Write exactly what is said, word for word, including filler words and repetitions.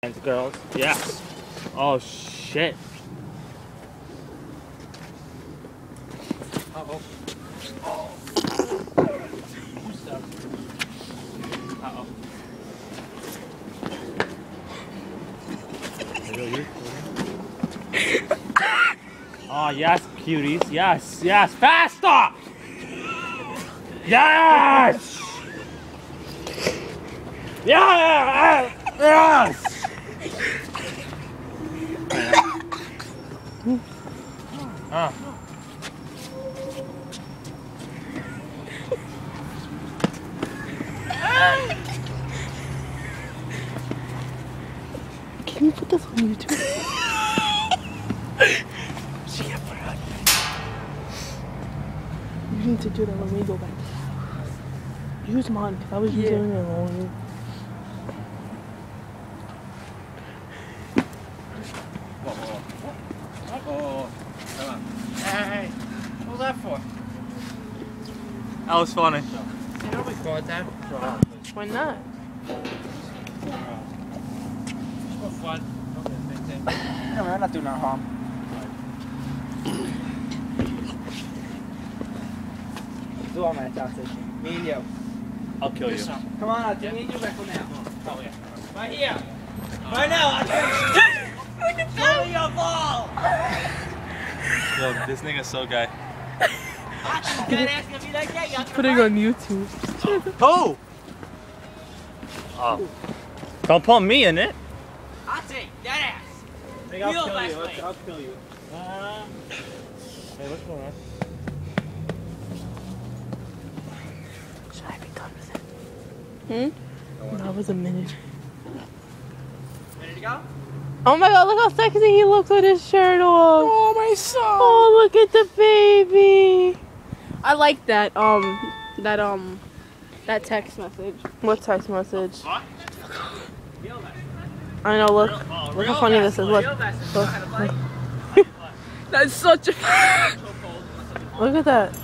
And girls, yes. Oh shit. Uh oh. Oh. Uh oh. Oh yes, cuties. Yes, yes. Faster! Yes! Yeah! Yes! Uh. Can you put this on YouTube? She can't put it on. You need to do that when we go back to the house. Use mine, because I was Yeah. using it wrong. Whoa, whoa, whoa. Oh, come on. Hey, what was that for? That was funny. You don't record that? Why not? For fun. No, we're not doing no harm. Do all my toxic. Me and you. I'll kill you. Come on, I'll do me and you back now. Oh, yeah. Right here. Right now, I'll show you a ball. Yo, this nigga's so gay. Put it on YouTube. Oh! Oh. Don't put me in it. I'll take that ass. I think I'll kill you. I'll, I'll kill you. Uh, hey, what's going on? Should I be done with it? Hmm? That was a minute. Ready to go? Oh my god, look how sexy he looks with his shirt off. Oh, my son. Oh, look at the baby. I like that, um, that, um, that text message. What text message? What? I know, look. Look how funny this is. Look. Look. That's such a... Look at that.